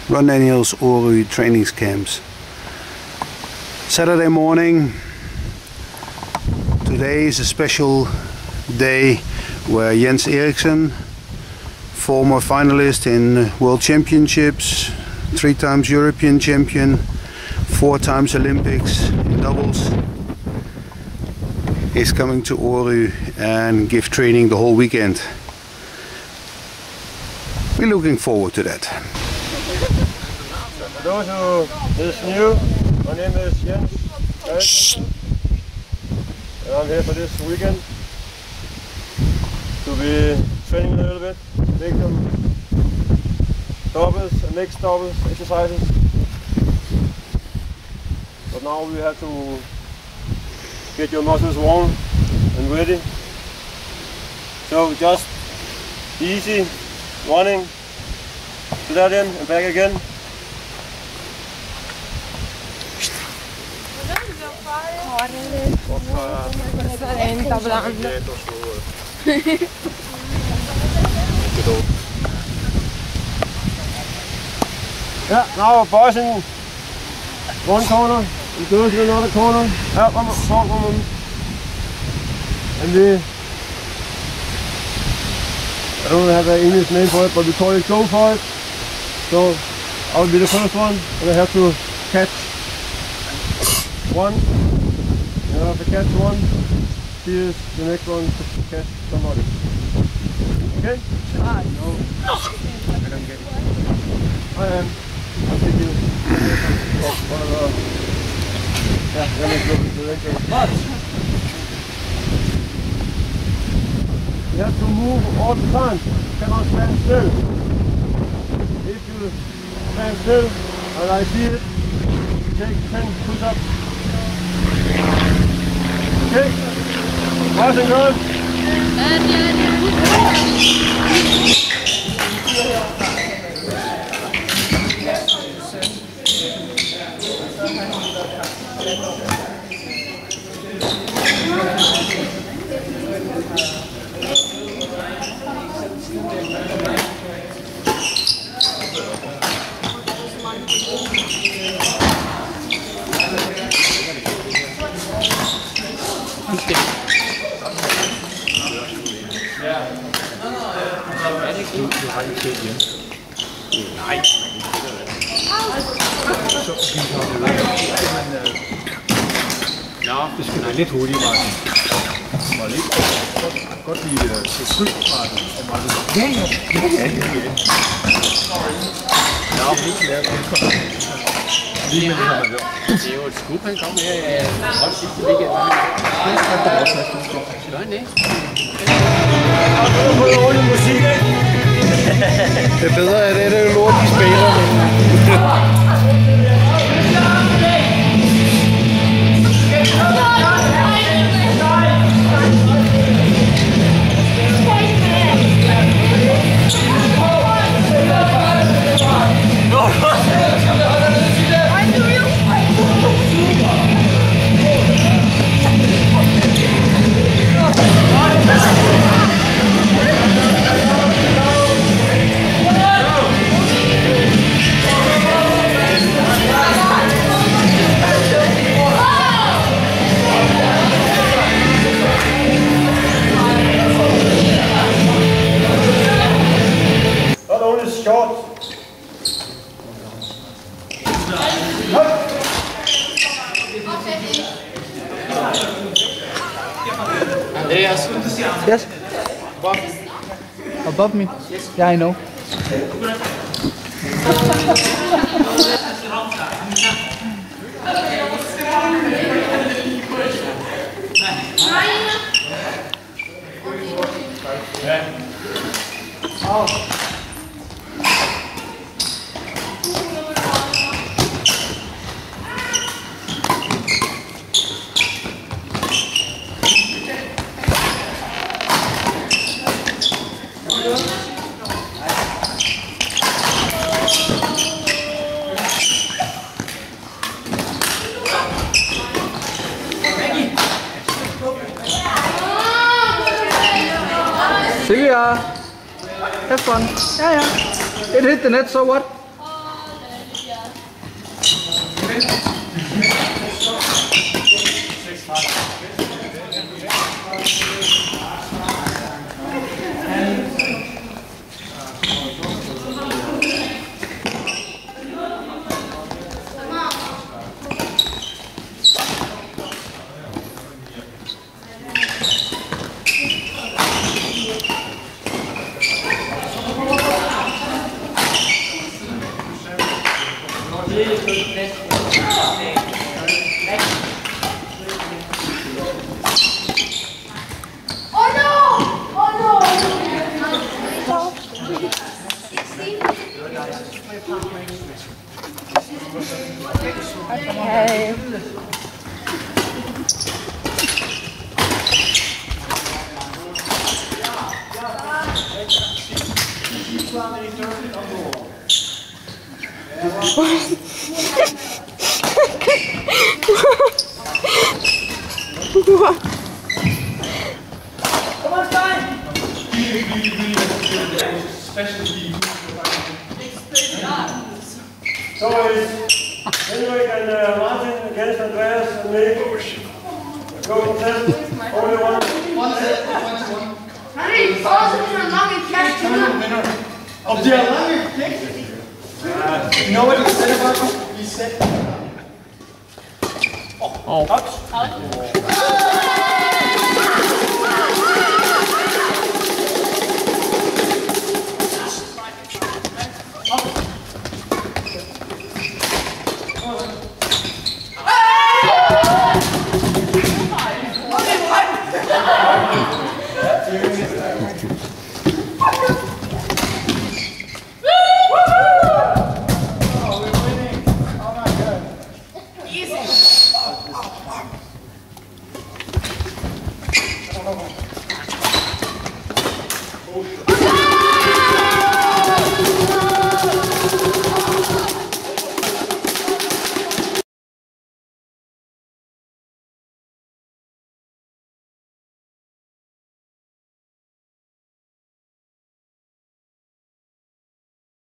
Ron Daniels ORO training camps. Saturday morning. Today is a special day where Jens Eriksen, former finalist in World Championships, 3 times European champion, 4 times Olympics in doubles, is coming to ORO and give training the whole weekend. We're looking forward to that. For those who is new, my name is Jens Eriksen, and I'm here for this weekend to be training a little bit, make some doubles and mixed doubles exercises. But now we have to get your muscles warm and ready. So just easy running to that end and back again. Yeah, now boys in one corner, and girls in another corner. Yeah, one woman. And I don't have an English name for it, but we call it go for it. So I'll be the first one, and I have to catch one. And I have to catch one. She is the next one to catch somebody. Okay? No. I don't get it. I am. I'll take you. One of the. Yeah, then let's go to the next one. You have to move all the time. You cannot stand still. If you stand still, and I see it, take 10 push-ups. Okay? Boys and girls? Du har ikke set Jens. Nej. Så fint har det været. Nå, det skal være lidt hurtigt, Martin. Det var lidt godt lide til fri, Martin. Ja. Nå, det er ikke lavet. Lige med det her, man gør. Det er jo et skub, han kom her. Hold sidste weekend. Gør han det? Det er bedre, at det er jo lort, de spiller. Andreas. Yes. Above me? Yeah, I know. Sylvia, have fun. Yeah. It hit the net, so what? Okay. So Henrik and Martin against Andreas and me. Go in 10. Only one. Henrik, også den er lange kæft. Om det er lange kæft? You know what he said about you? He said... Out. Easy.